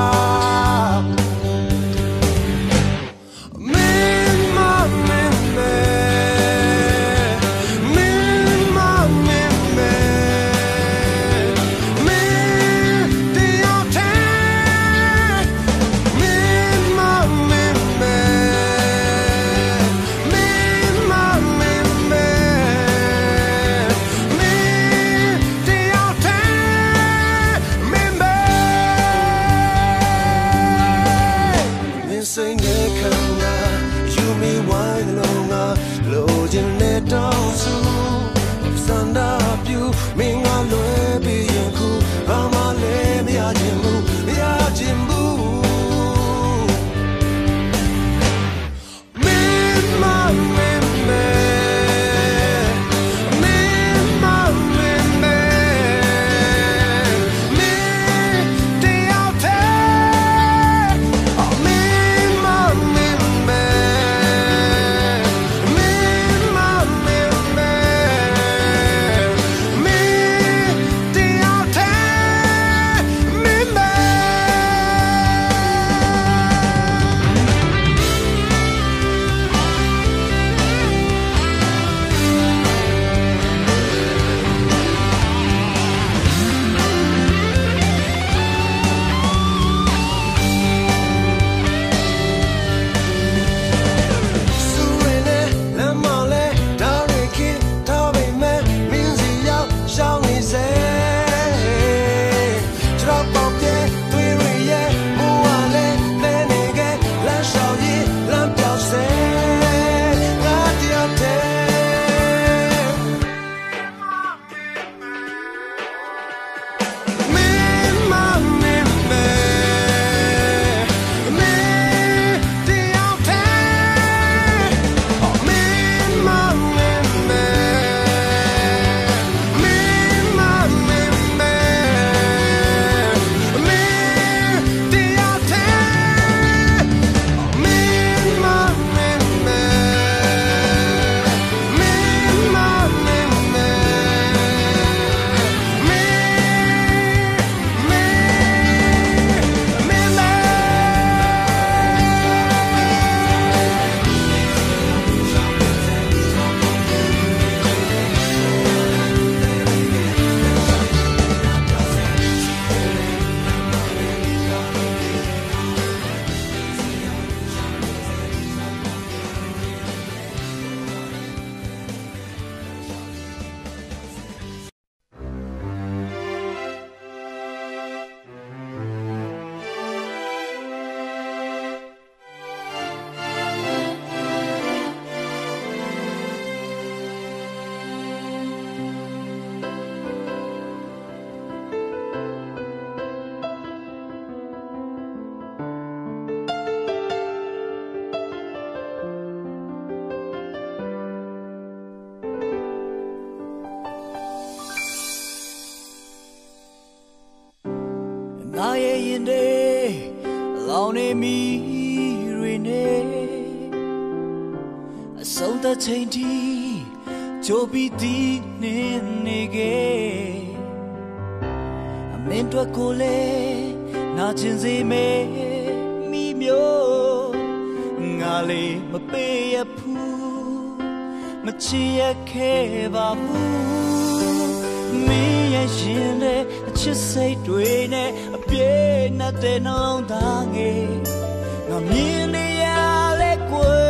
ဆုံးသက်ချိန်ထိကြိုပြီးတည်နေခဲ့အမင်းတို့ကိုလည်းနာကျင်စေမယ်မိမျိုးငါလေးမပေးရဘူးမချစ်ရခဲ့ပါဘူးမင်းရဲ့ရှင်တဲ့အချစ်စိတ်တွေနဲ့အပြည့်နဲ့တဲ့နှလုံးသားငယ်ငါမြင်နေရလဲကွယ်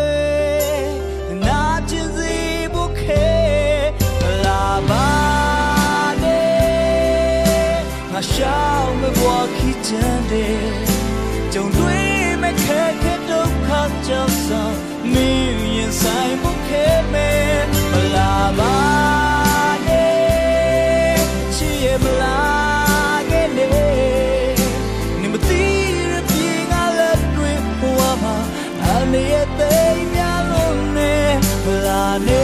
ရှောင်းမဘွားခိချန်တဲ့ကြုံတွေ့မဲ့ခက်ခဲဒုက္ခကြောင့်ဆောင်မင်းရင်ဆိုင်ဖို့ခဲမဲ့မလာပါနဲ့ချစ်ရမလားခဲ့လေနေမသိရပြေငါလက်တွေဘဝမှာအနေရသိများလို့နဲ့မလာနဲ့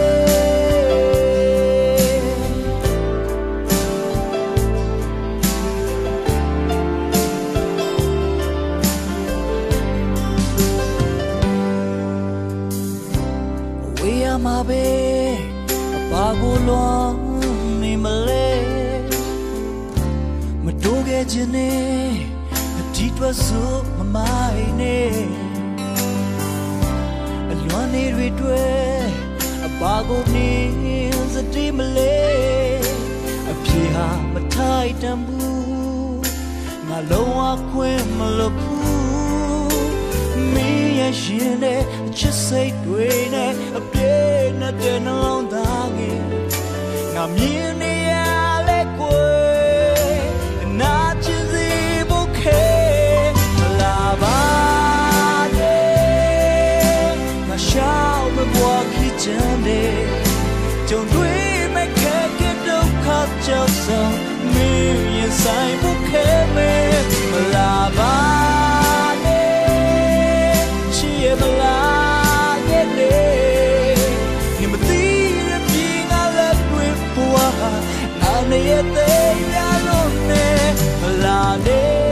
မှာပဲဘာကိုလွန်နေမလဲမတိုးခဲ့ခြင်းနဲ့အတီးတွက်စို့မမိုင်းနဲ့အလွန်နေတွေဘာကိုနေစတိမလဲအပြေဟာမထိုက်တန်ဘူးငါလုံးဝခွင့်မလို့ဘူးမင်းရဲ့ရှင်နဲ့ချစ်စိတ်တွေနဲ့အပြည့်နဲ့တဲ့နှလုံးသားငယ်ငါမြင်နေရလဲကွယ်နာချင်စီဖို့ခဲလာပါနဲ့ငါရှောက်မပွားခင်ချမ်းတယ်ကြုံတွေ့မဲ့ခဲကဒုက္ခကြောင့်ဆုံးမင်းရဲ့ဆိုင်ဖို့ခဲမဲ့လာပါမလာရဲ့လေ你们的人平安了对不啊那你也得呀路呢拉呢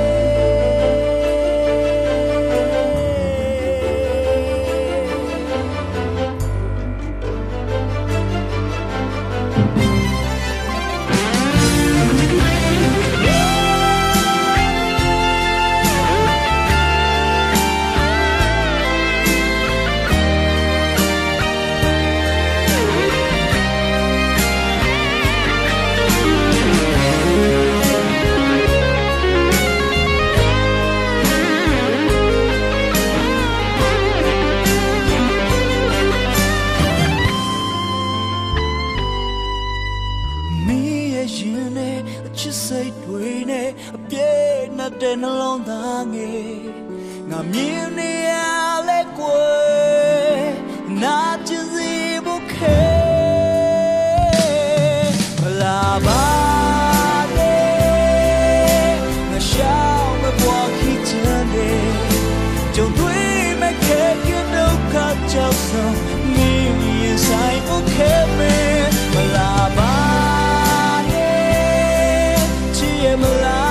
တဲ့နှလုံးသားငယ်ငါမြင်နေရလဲကွယ်နာချင်စီဖို့ခဲလာပါနဲ့ငါရှောက်မပွားခင်ချမ်းတယ်ကြုံတွေ့မဲ့ခဲကဒုက္ခကြောင့်ဆုံးမင်းရဲ့ဆိုင်ဖို့ခဲမလာပါနဲ့ချစ်ရမလား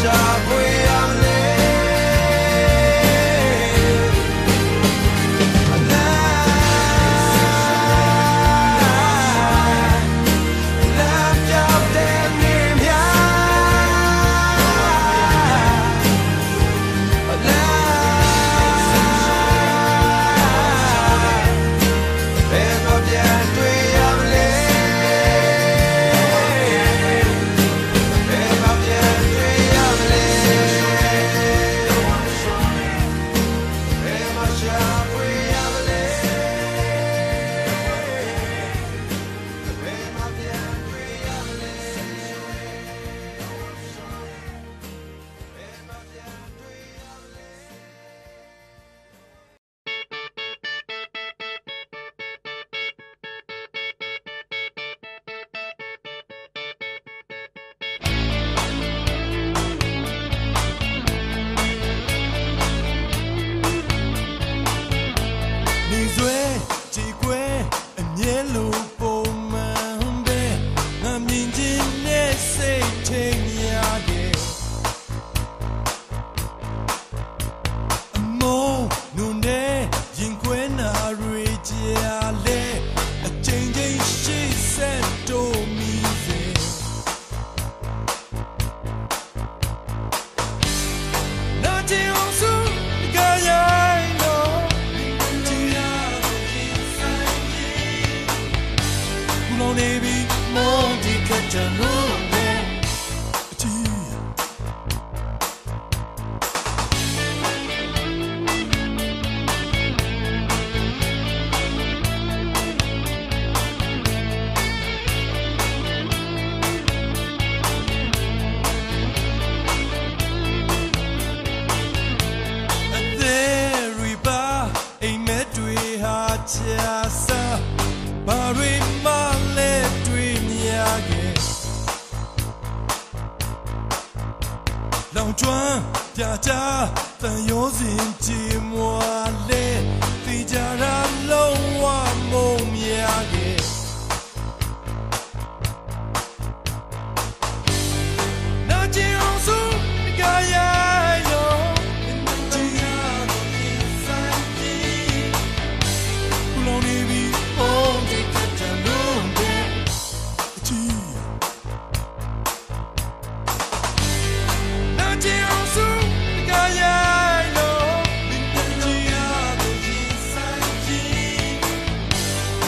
Hãy subscribe cho kênh Ghiền Mì Gõ để không bỏ lỡ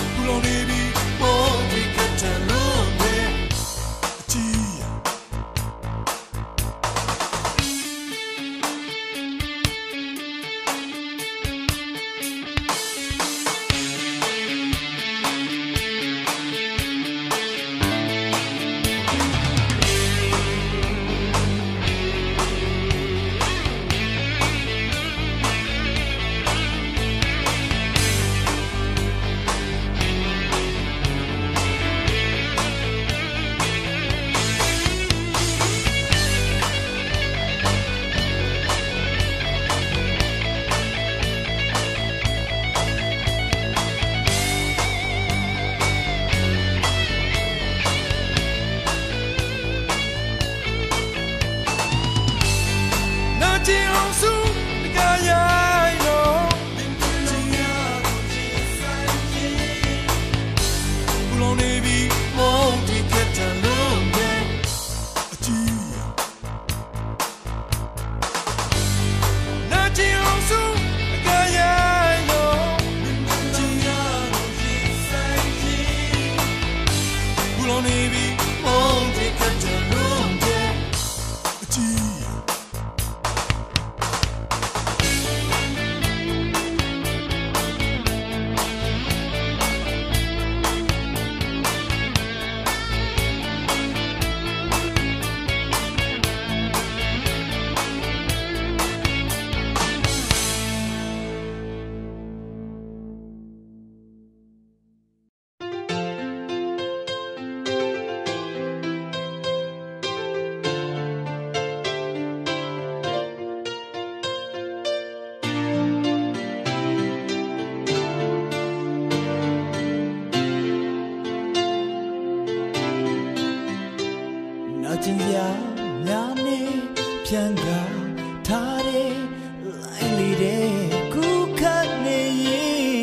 Janga Tare Lailide Kukane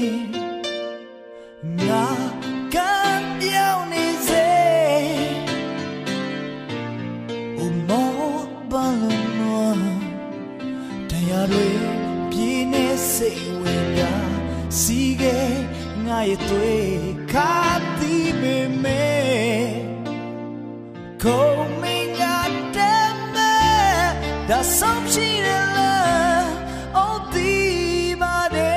Nga Kan Yaunize Umo Balunwa Tayarwe Pine Sewega Sige Ngayetwe Kati Meme Kominga Deme Da Samshirela Oti Bade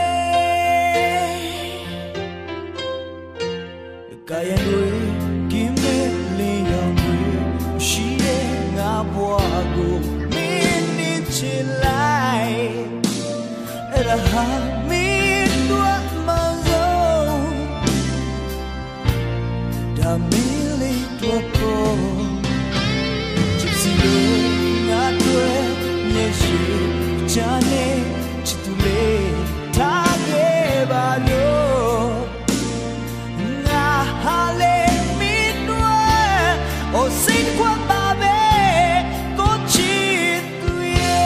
Kayanwe Kimbe Leyangwe Shire Ngabwago Mini Chilai Eraha Midwa Mazo Da Mili Dwako Gypsy Lo Ngatwe Nyeshe Chane Chitule Tage Balo Hale midwe o sin kwa babe ko chituye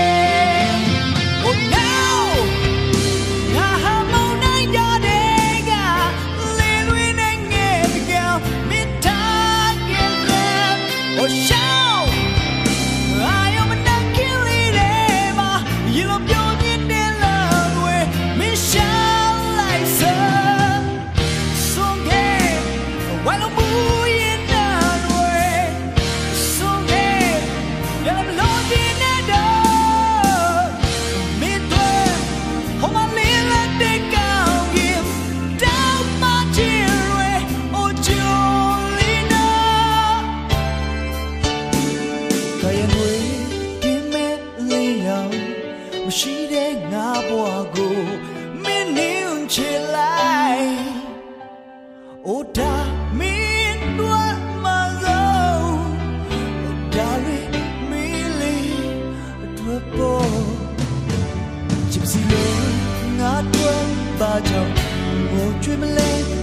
o now na hamo na yadega lelwi nenge bigel mitagele o show I am na kilide ma yilo byonye de love me shall like so While I'm moving that way, someday, yeah, I'm looking at the midway. Oh, my little thing, I'll give down my tear, oh, Jolina. Kayanwe, give me Leo, she did not go, me new chillai. Oh, da Midwa Mazo, oh, Dari Mili Dwapo, Gypsy Lo Ngatwe Bajo, oh, Dreamland.